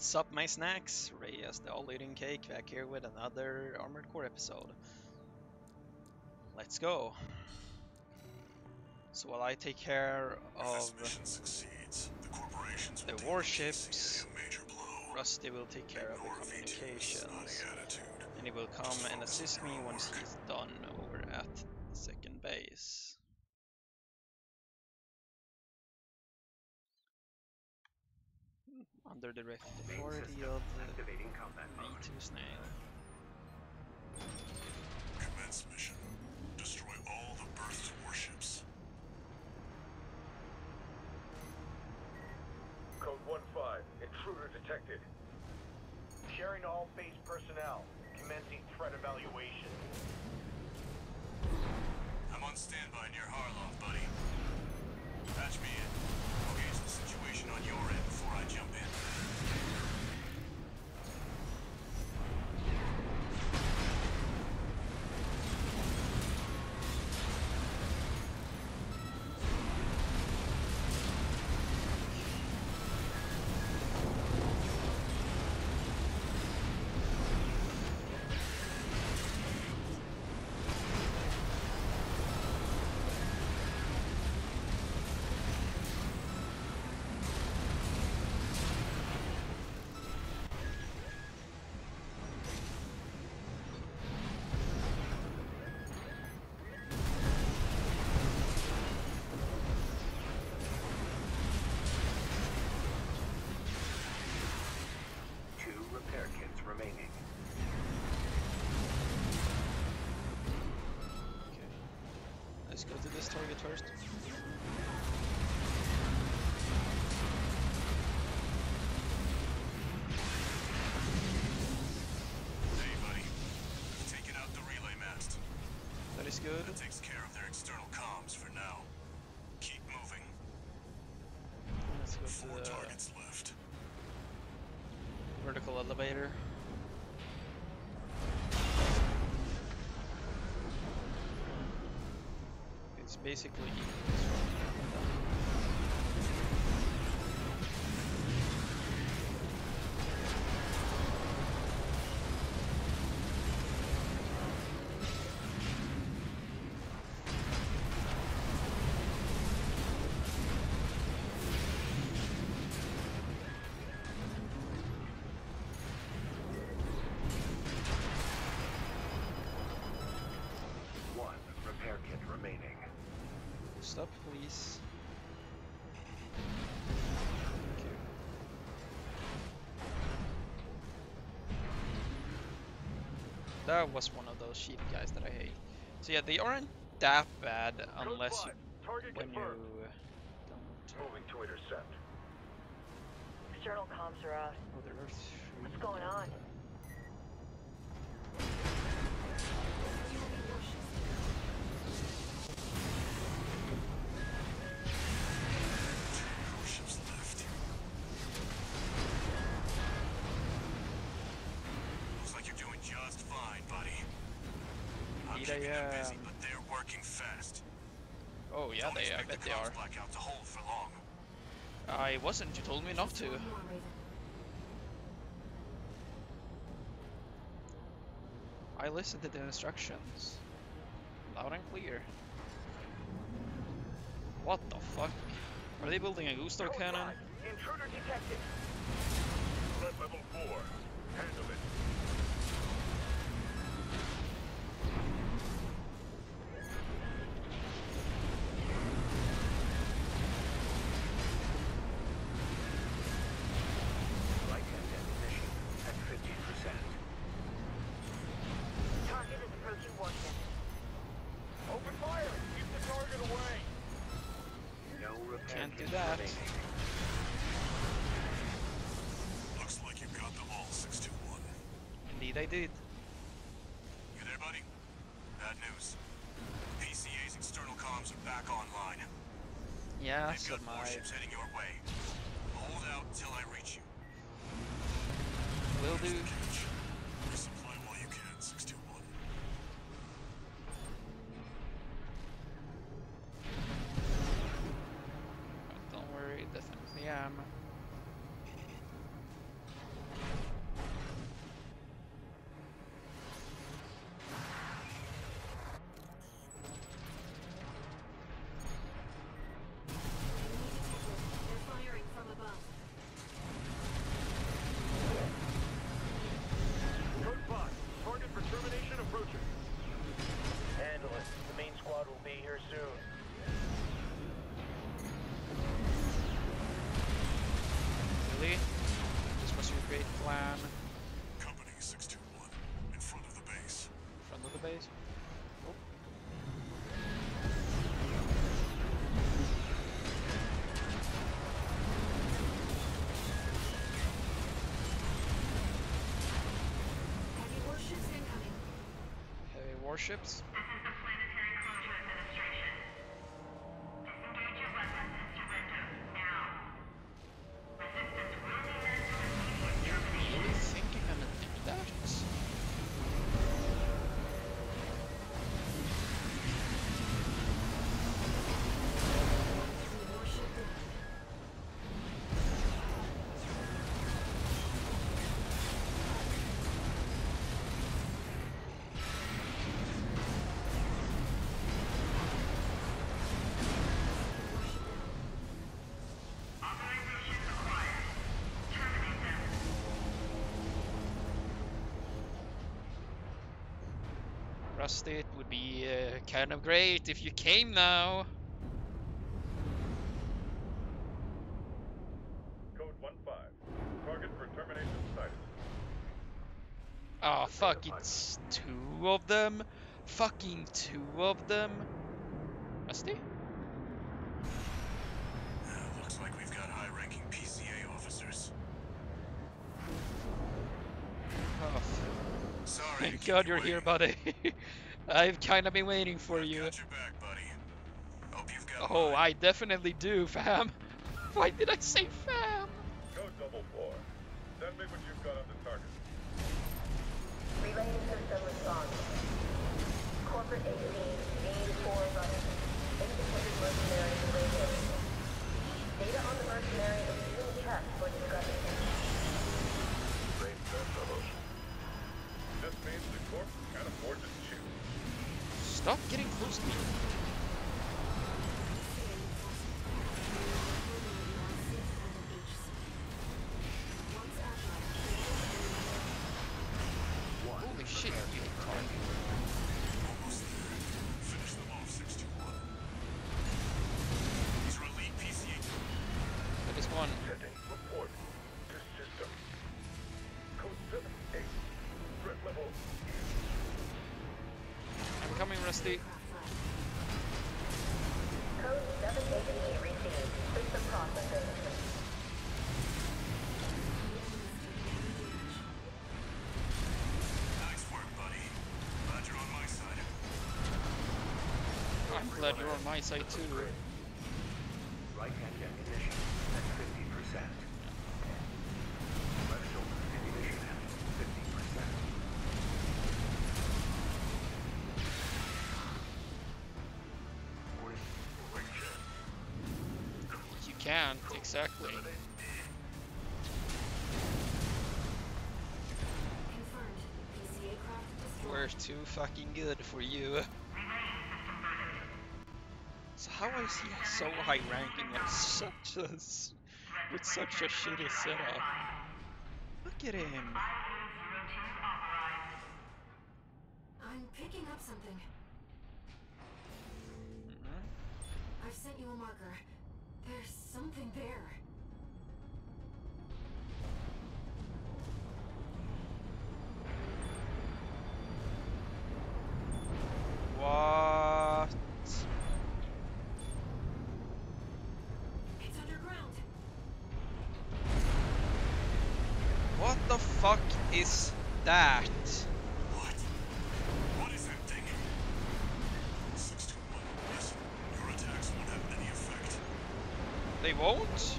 Sup my snacks, Reyes the all-eating cake back here with another Armored Core episode. Let's go. So while I take care of the warships, Rusty will take care of the communications. And he will come and assist me once he's done over at the second base. Under the direct authority of the V2 Snail. Commence mission. Destroy all the berth's warships. Code 1-5. Intruder detected. Sharing all base personnel. Commencing threat evaluation. I'm on standby near Harloff, buddy. Patch me in. I'll gauge the situation on your end before I jump in. Remaining. Okay. Let's go to this target first. Hey, buddy. We've taken out the relay mast. That is good. That takes care of their external comms for now. Keep moving. Let's go 4 to the targets left. vertical elevator. It's basically stop, please. Thank you. That was one of those cheaty guys that I hate. So yeah, they aren't that bad unless you, when you don't. Moving to intercept. External comms are out. Oh, there are 3. What's going on? Warships left. Looks like you're doing just fine, buddy. I'm Indeed, keeping them busy, but they're working fast. Oh yeah, Don't I expect bet the they comms are. blackout to hold for long. I wasn't, you told me not to. I listened to the instructions. Loud and clear. What the fuck? Are they building a Gusto cannon? Intruder detected. Threat level 4. Handle it. Light ammunition at 50%. Target is approaching warship. Open fire! Keep the target away! No repair Can't do kits that. remaining. Looks like you've got them all, 621. Indeed I did. You there, buddy? Bad news. PCA's external comms are back online. Yeah, They've so got my warships heading your way. Hold out till I reach you. will do. Catch. Resupply while you can, 621. But don't worry, definitely am. Great plan. Company 621, in front of the base. Front of the base. Oh. Heavy warships incoming. Heavy warships. This is the Planetary Closure Administration. Disengage your weapons and surrender now. Resistance will be met with immediate You termination. really think you're gonna do that? Heavy warship down. Authorization acquired. Terminate them. Rusty, it would be kind of great if you came now. Code 1-5. Target for termination sighted. Oh fuck, it's two of them? Fucking two of them? Rusty? Looks like we've got high-ranking PCA officers. Oh, Sorry. to thank keep God you you're here, waiting. buddy. I've kind of been waiting for you. Got your back, buddy. Hope you've got Oh, mine. I definitely do, fam. Why did I say fam? Code 4. Send me what you've got on the target. Relaying system response. Corporate AC, B4 running. Independent mercenary radio. Data on the mercenary is being checked for discrepancy. Brain dead, fellows. This means the corp can't afford to shoot. Stop getting close to me. Holy shit, you retard. Almost there. Finish them off, 621. These are elite PCA. That is one. Setting report to system. Code 7-8. Threat level. I'm coming, Rusty. Code 7-8 received. System processing. Nice work, buddy. Glad you're on my side. I'm glad you're on my side too. Right hand ammunition at 50%. Left shoulder ammunition at 50%. Wing check. You can't, exactly. Confirmed. PCA craft destroyed. We're too fucking good for you. So how is he so high ranking and such a with such a shitty setup? Look at him. I'm picking up something. I've sent you a marker. There's something there. What? It's underground. What the fuck is that? What? What is that thing? 621, listen. Your attacks won't have any effect. They won't?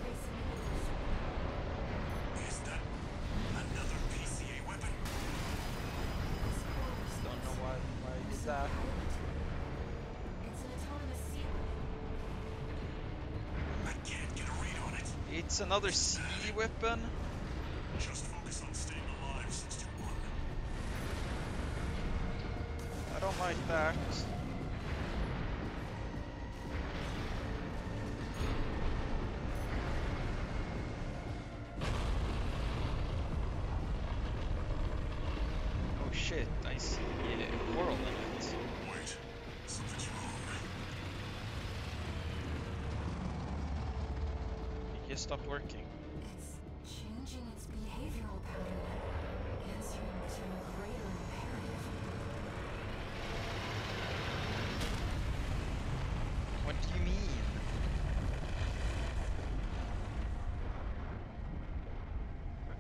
Is that another PCA weapon? Don't know why is that. It's an autonomous sea I can't get a read on it. It's another sea weapon? Just focus on staying alive, 621. I don't like that. Oh shit, I see a coral in it. Wait, something's wrong. It just stopped working. It's changing its behavior.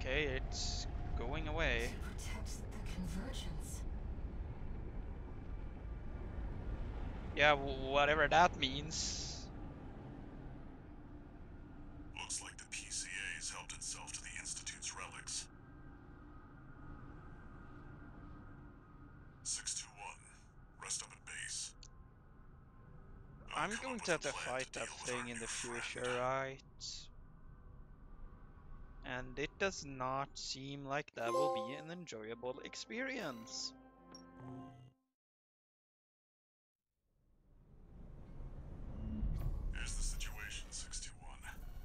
Okay, it's going away. To protect the convergence. Yeah, whatever that means. Looks like the PCA's helped itself to the Institute's relics. 621, rest up at base. I'm going to have to fight that thing in the future, right? And it does not seem like that will be an enjoyable experience. Here's the situation, 621.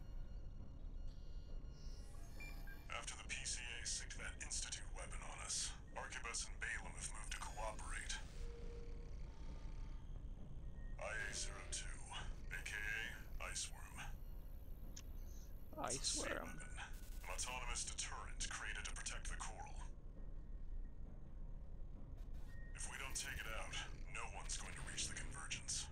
After the PCA sicked that Institute weapon on us, Arquebus and Balaam have moved to cooperate. IA-02, aka Iceworm. It's a sea Iceworm. weapon, an autonomous deterrent created to protect the coral. If we don't take it out, no one's going to reach the convergence.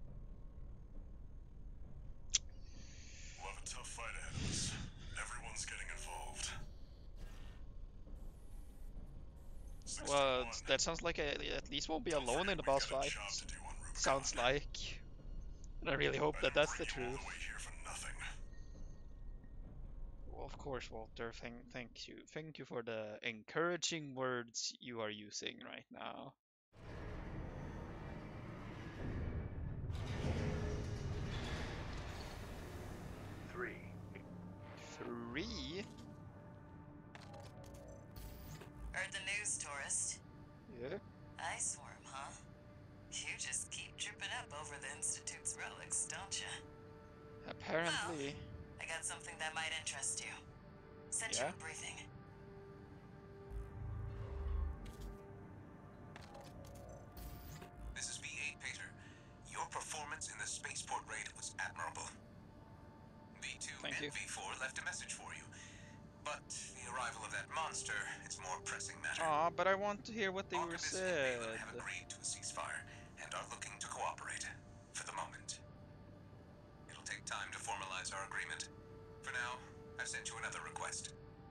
We'll have a tough fight ahead of us. Everyone's getting involved. Well, 621, that sounds like at least won't be don't alone in forget the we boss got a fight. job to do on Rubicon. Sounds like. And I really hope I that didn't that's the bring you all truth. the way here for nothing. Well, of course, Walter. Thank you for the encouraging words you are using right now. Three. 3? Heard the news, tourist. Yeah. Iceworm, huh? You just keep tripping up over the Institute's relics, don't you? Apparently. I got something that might interest you. Sent Yeah? you a briefing. This is V8 Pater. Your performance in the spaceport raid was admirable. V2 Thank and you. V4 left a message for you. But the arrival of that monster, it's more pressing matter. Aw, but I want to hear what they were Arquebus and said. Balin have agreed to a ceasefire and are looking to cooperate. For the moment. It'll take time to formalize our agreement. For now, I've sent you another request.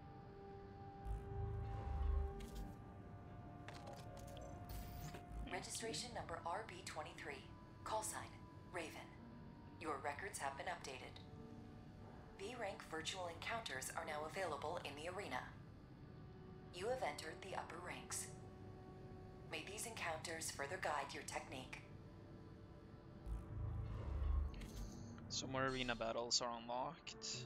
Registration number RB23. Call sign, Raven. Your records have been updated. B-rank virtual encounters are now available in the arena. You have entered the upper ranks. May these encounters further guide your technique. Some more arena battles are unlocked.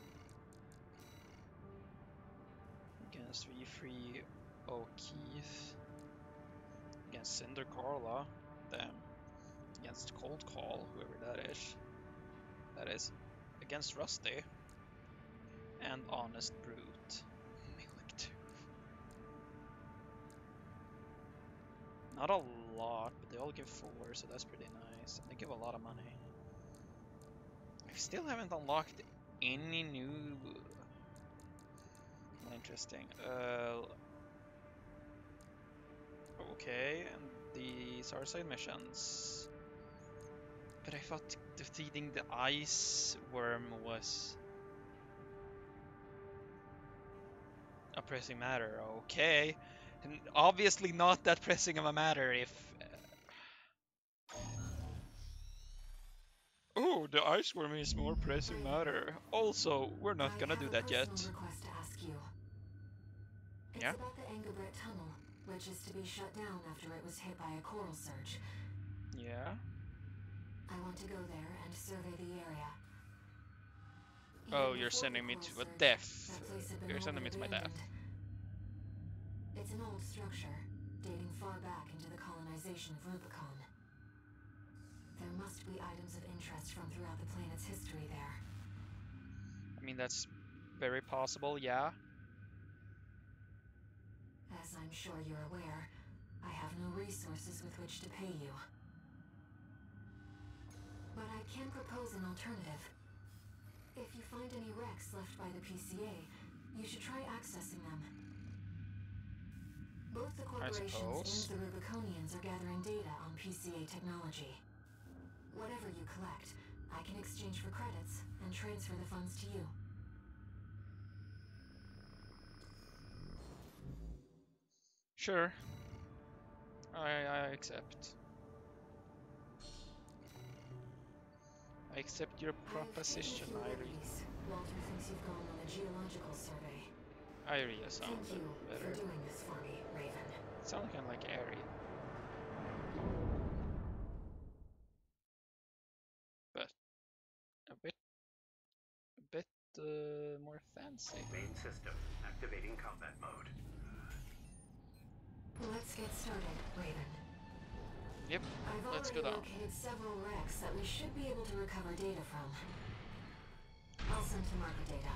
Against V3 O'Keefe. Against Cinder Carla. Damn. Against Cold Call, whoever that is. That is. Against Rusty. And Honest Brute. Milktooth. Not a lot, but they all give 4, so that's pretty nice. And they give a lot of money. I still haven't unlocked any new... Interesting. Okay, and these are side missions. But I thought defeating the ice worm was a pressing matter. Okay, and obviously not that pressing of a matter if... Oh, the ice worm is more pressing matter. Also, we're not gonna do that yet. I have a personal request to ask you. It's Yeah? about the Engelbert Tunnel, which is to be shut down after it was hit by a coral surge. Yeah? I want to go there and survey the area. Oh, Even you're before sending the me coral to a surge, death. that place had been You're sending me to my death. abandoned. It's an old structure, dating far back into the colonization of Rubicon. There must be items of interest from throughout the planet's history there. I mean, that's very possible, yeah. As I'm sure you're aware, I have no resources with which to pay you. But I can propose an alternative. If you find any wrecks left by the PCA, you should try accessing them. Both the corporations suppose. and the Rubiconians are gathering data on PCA technology. Whatever you collect, I can exchange for credits and transfer the funds to you. Sure. I accept. I accept your proposition, Irie. Walter thinks you've gone on a geological survey. Irie Thank sounds you better. for doing this for me, Raven. Sounds kind of like Airy. But a bit more fancy. Main system activating combat mode. Let's get started, Raven. Yep, I've let's already go down. located several wrecks that we should be able to recover data from. I'll send to market data.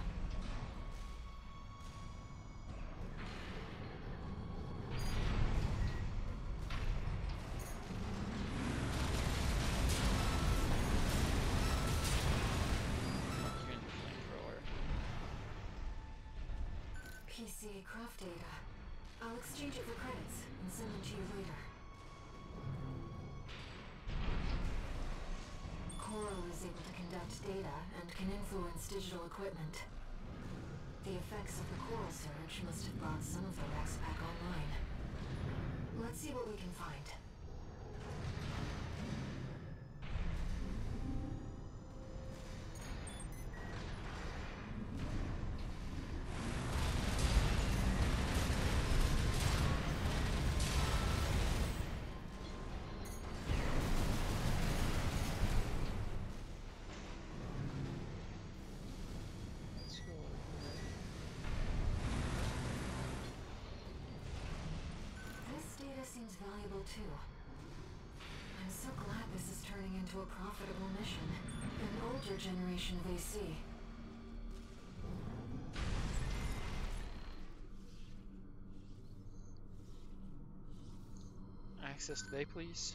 You can do flamethrower. PCA craft data. I'll exchange it for credits and send them to you later. Coral is able to conduct data and can influence digital equipment. The effects of the coral surge must have brought some of the wrecks back online. Let's see what we can find. Let's go. This data seems valuable too. I'm so glad this is turning into a profitable mission. An older generation of AC. Access today, please.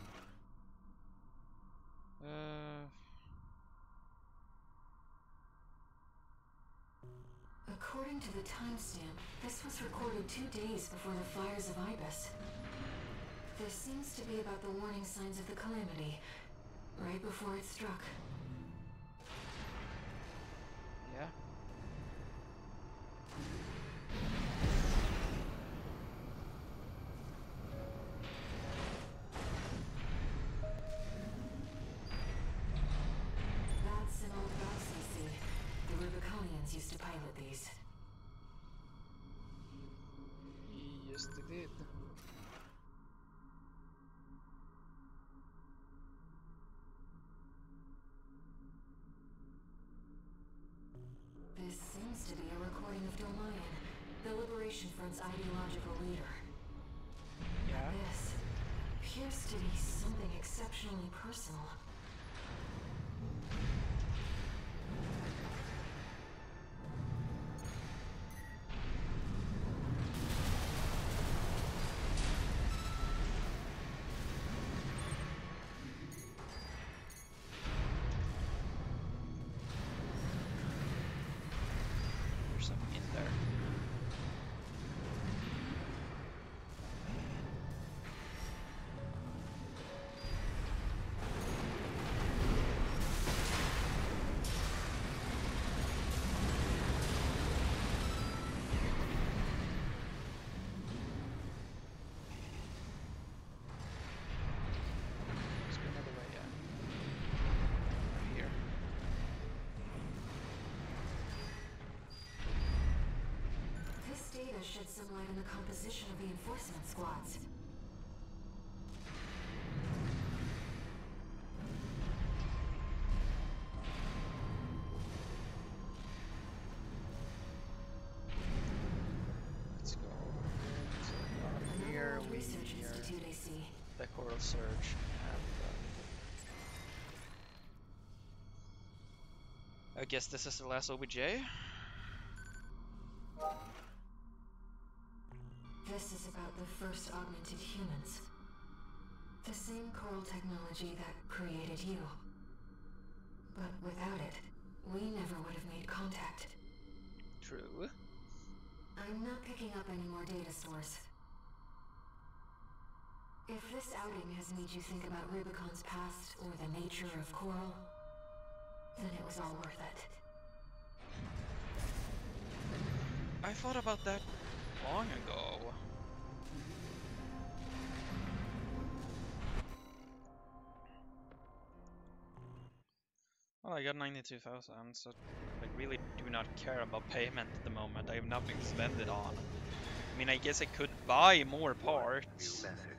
According to the timestamp, this was recorded 2 days before the fires of Ibis. This seems to be about the warning signs of the calamity, right before it struck. Yeah. That's an old box I see. The Rubiconians used to pilot these. Yes, they did. This seems to be a recording of Domayan, the Liberation Front's ideological leader. Yeah. This appears to be something exceptionally personal. There's something in there. Let's go another way, yeah. Over here. This data sheds some light on the composition of the enforcement squads. Let's go over here. Another old We research are institute I see. the coral surge and I guess this is the last OBJ. This is about the first augmented humans. The same coral technology that created you. But without it, we never would have made contact. True. I'm not picking up any more data stores. If this outing has made you think about Rubicon's past or the nature of coral, then it was all worth it. I thought about that long ago. Well, I got 92,000, so I really do not care about payment at the moment. I have nothing to spend it on. I mean, I guess I could buy more parts.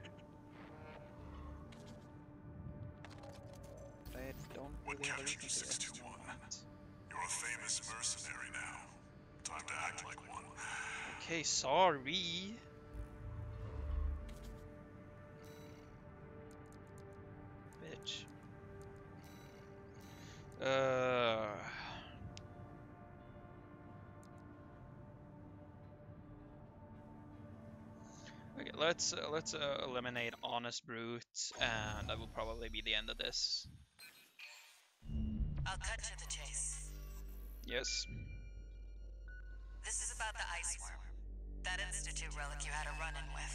But I don't really have a reason to at the moment. You're a famous mercenary now. Time to act like one. Okay, sorry. Bitch. Okay, let's eliminate Honest Brute, and that will probably be the end of this. I'll cut to the chase. Yes. This is about the ice worm. That Institute relic you had a run-in with.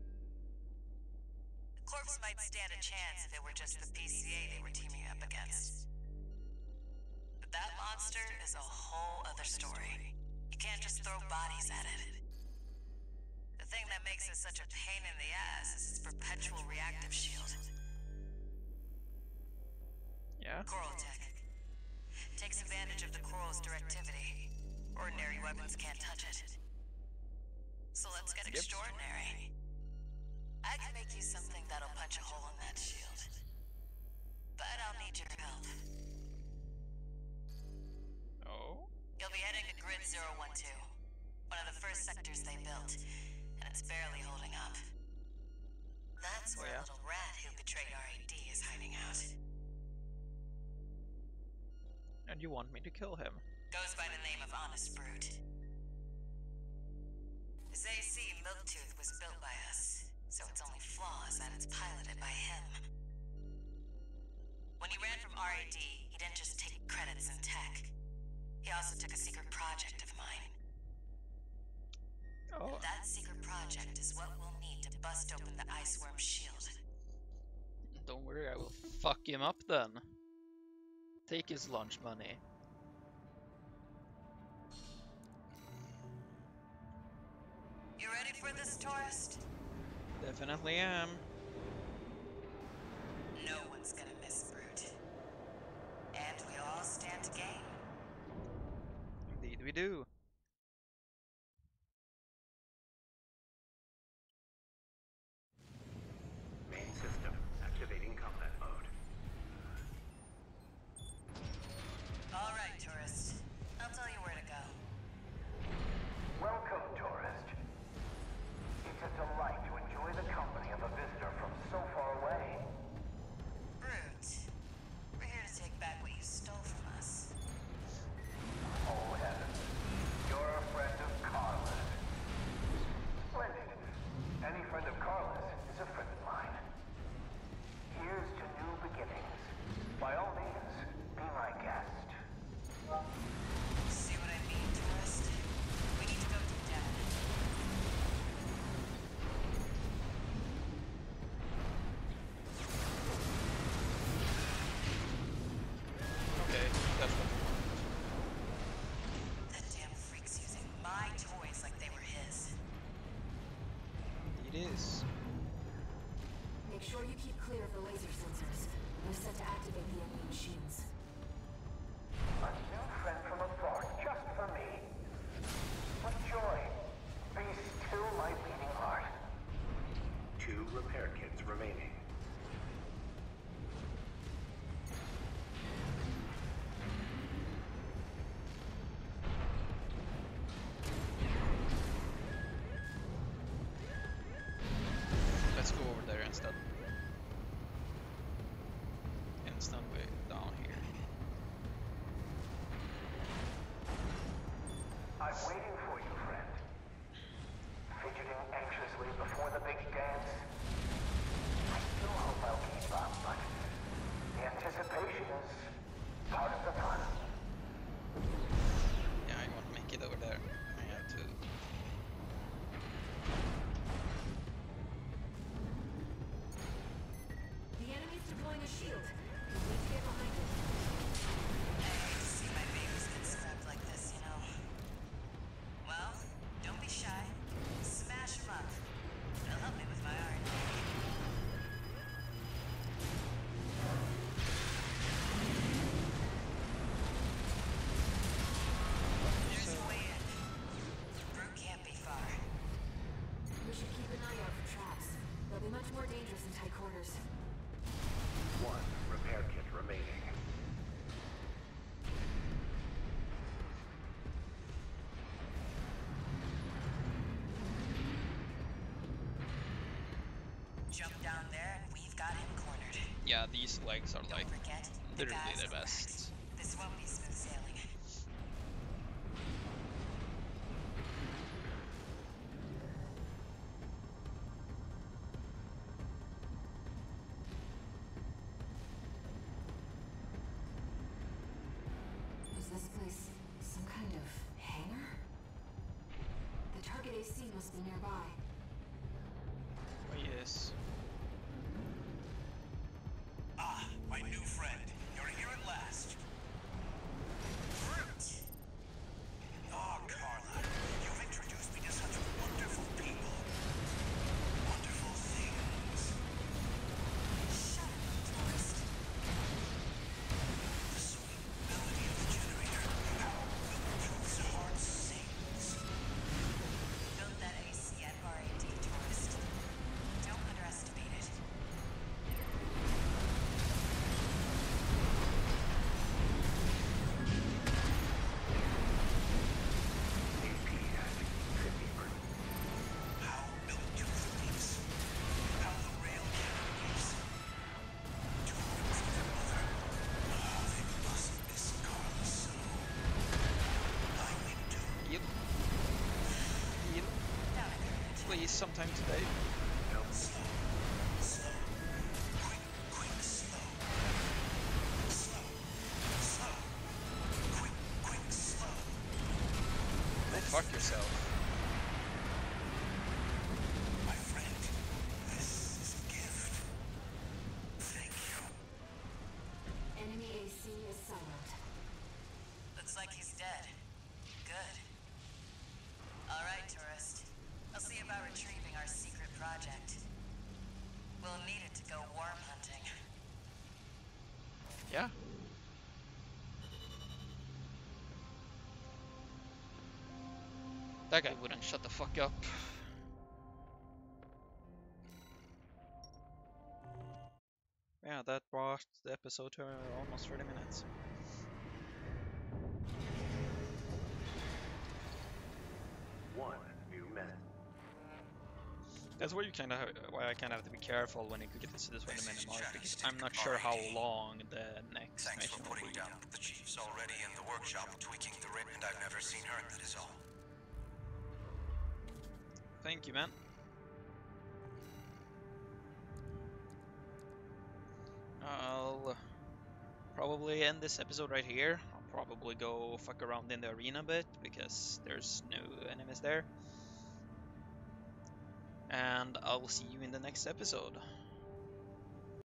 The corpse might stand a chance if it were just the PCA they were teaming up against. But that monster is a whole other story. You can't just throw bodies at it. The thing that makes it such a pain in the ass is its perpetual reactive shield. Yeah? Coral tech. Takes advantage of the coral's directivity. Ordinary weapons can't touch it. So let's get extraordinary. I can make you something that'll punch a hole in that shield. But I'll need your help. Oh? You'll be heading to Grid 012, one of the first sectors they built, and it's barely holding up. That's where a little rat who betrayed RAD is hiding out. And you want me to kill him? Goes by the name of Honest Brute. This AC Milktooth was built by us, so its only flaw is that it's piloted by him. When he ran from RAD, he didn't just take credits and tech. He also took a secret project of mine. Oh. And that secret project is what we'll need to bust open the ice worm's shield. Don't worry, I will fuck him up then. Take his lunch money. You ready for this, tourist? Definitely am. No one's gonna miss Brute. And we all stand to gain. Indeed we do. Main system activating combat mode. All right, tourist. I'll tell you where to go. Welcome, tourist. It's a delight to enjoy the company of a visitor from so far away. Brute. We're here to take back what you stole from us. Oh, heavens. You're a friend of Carla's. Splendid. Any friend of Carla's is a friend of mine. Here's to new beginnings. By all means, be my guest. See what I mean, tourist? We need to go do that. Okay, that's what you want. That damn freak's using my toys like they were his. It is. Make sure you keep clear of the laser sensors. They're set to activate the enemy machines. A new friend from afar, just for me. What joy. Be still my beating heart. 2 repair kits remaining. Let's go over there instead. Instant way down here. I'm waiting for you, friend. Fidgeting anxiously before the big dance. I still hope I'll keep up, but the anticipation is part of the fun. Yeah, I won't make it over there. I have to. The enemy's deploying a shield. You need to get behind it. I hate to see my babies get scrapped like this, you know. Well, don't be shy. Smash them up. It'll help me with my art. these legs are like Don't forget, literally guys the are best. wrecked. This won't be smooth sailing. Was this place some kind of hangar? The target AC must be nearby. Oh yes. Ah, my new friend. You're here at last. Fruit! Oh, Carla, you've introduced me to such wonderful people. Wonderful things. Shut up, tourist. The sweet melody of the generator. How Milktooth's heart sings. Built that AC at R&D, tourist. Don't underestimate it. How Milktooth thinks. How the rail cannon weeps. Torn from their mother. Ah, they must miss Carla so. I went to Yep. Yep. Don't encourage. Please, sometime today. slow. Quick, quick, slow. Slow. Slow. Quick, slow. Go fuck yourself. My friend, this is a gift. Thank you. Enemy AC is silent. Looks like he's dead. Good. All right, tourist. I'll see about retrieving our secret project. We'll need it to go worm hunting. Yeah. That guy wouldn't shut the fuck up. Yeah, that brought the episode to almost 30 minutes. One new method. That's why why I kind of have to be careful when you get to this 20-minute mark, because Stick I'm not sure how already. long the next Thanks for mission will putting be. down. The chief's already in the workshop tweaking the rig, and I've never seen her, that is all. Thank you, man. I'll probably end this episode right here. I'll probably go fuck around in the arena a bit, because there's no enemies there. And I'll see you in the next episode.